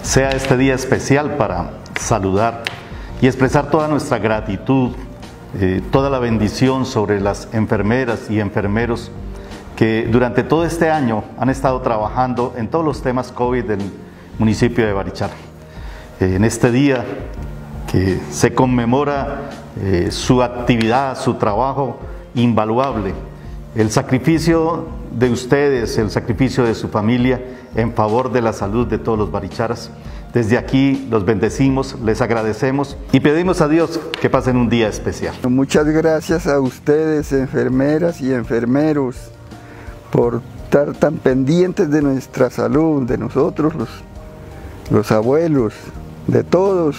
sea este día especial para saludar y expresar toda nuestra gratitud, toda la bendición sobre las enfermeras y enfermeros que durante todo este año han estado trabajando en todos los temas COVID del municipio de Barichara. En este día que se conmemora su actividad, su trabajo invaluable, el sacrificio de ustedes, el sacrificio de su familia en favor de la salud de todos los baricharas. Desde aquí los bendecimos, les agradecemos y pedimos a Dios que pasen un día especial. Muchas gracias a ustedes, enfermeras y enfermeros, por estar tan pendientes de nuestra salud, de nosotros, los abuelos, de todos.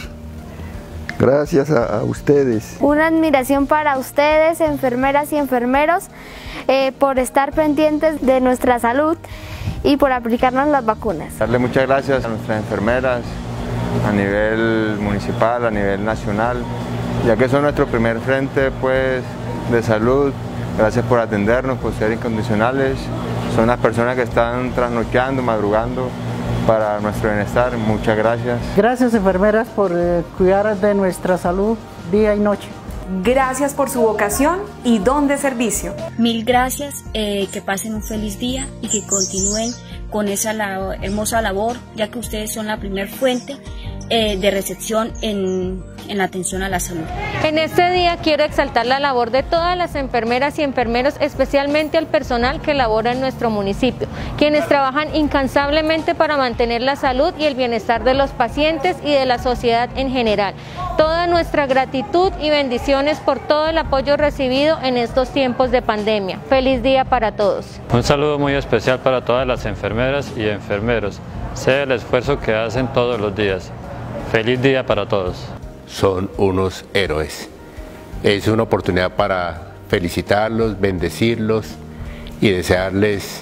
Gracias a ustedes. Una admiración para ustedes, enfermeras y enfermeros, por estar pendientes de nuestra salud y por aplicarnos las vacunas. Darle muchas gracias a nuestras enfermeras a nivel municipal, a nivel nacional, ya que son nuestro primer frente pues, de salud. Gracias por atendernos, por ser incondicionales. Son las personas que están trasnochando, madrugando para nuestro bienestar. Muchas gracias. Gracias, enfermeras, por cuidar de nuestra salud día y noche. Gracias por su vocación y don de servicio. Mil gracias, que pasen un feliz día y que continúen con esa hermosa labor, ya que ustedes son la primer fuente de recepción en la atención a la salud. En este día quiero exaltar la labor de todas las enfermeras y enfermeros, especialmente al personal que labora en nuestro municipio, quienes trabajan incansablemente para mantener la salud y el bienestar de los pacientes y de la sociedad en general. Toda nuestra gratitud y bendiciones por todo el apoyo recibido en estos tiempos de pandemia. Feliz día para todos. Un saludo muy especial para todas las enfermeras y enfermeros. Sé el esfuerzo que hacen todos los días. Feliz día para todos. Son unos héroes. Es una oportunidad para felicitarlos, bendecirlos y desearles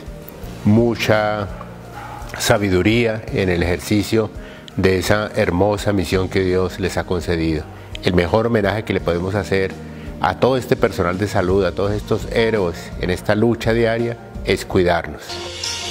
mucha sabiduría en el ejercicio de esa hermosa misión que Dios les ha concedido. El mejor homenaje que le podemos hacer a todo este personal de salud, a todos estos héroes en esta lucha diaria, es cuidarnos.